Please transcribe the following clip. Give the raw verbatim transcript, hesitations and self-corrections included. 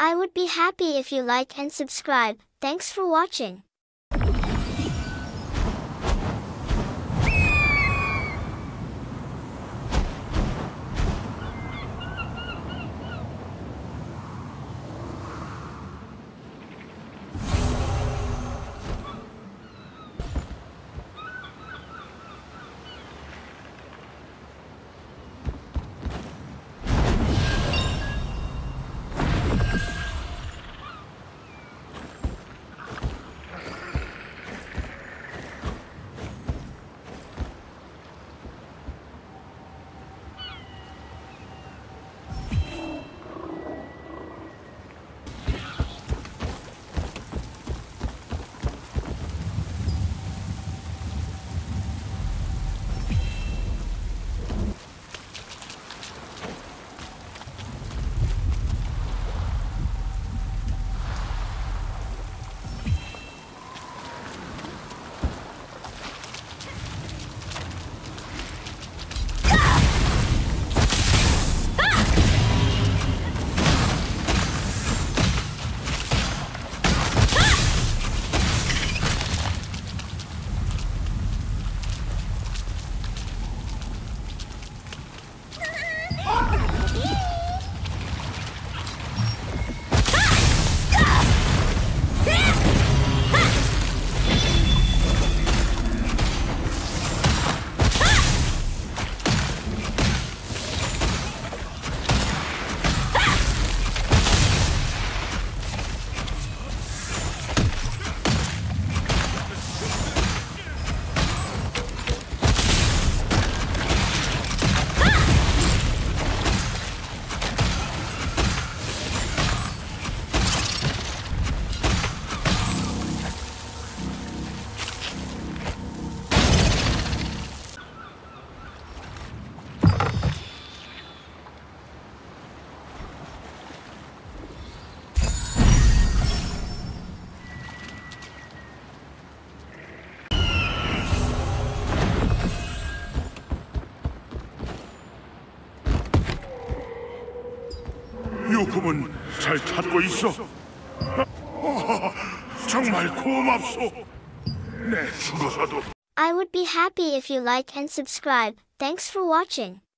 I would be happy if you like and subscribe. Thanks for watching. 유품은 잘 찾고 있어. 어, 정말 고맙소. 내 죽어서도. I would be happy if you like and subscribe. Thanks for watching.